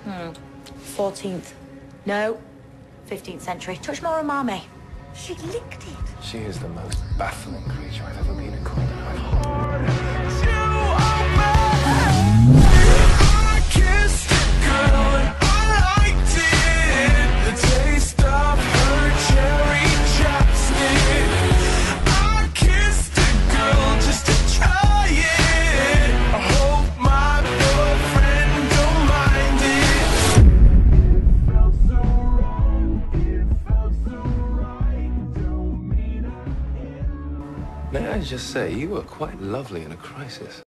14th. No, 15th century. Touch more on Marmy. She licked it. She is the most baffling creature I've ever been in contact with. May I just say, you were quite lovely in a crisis.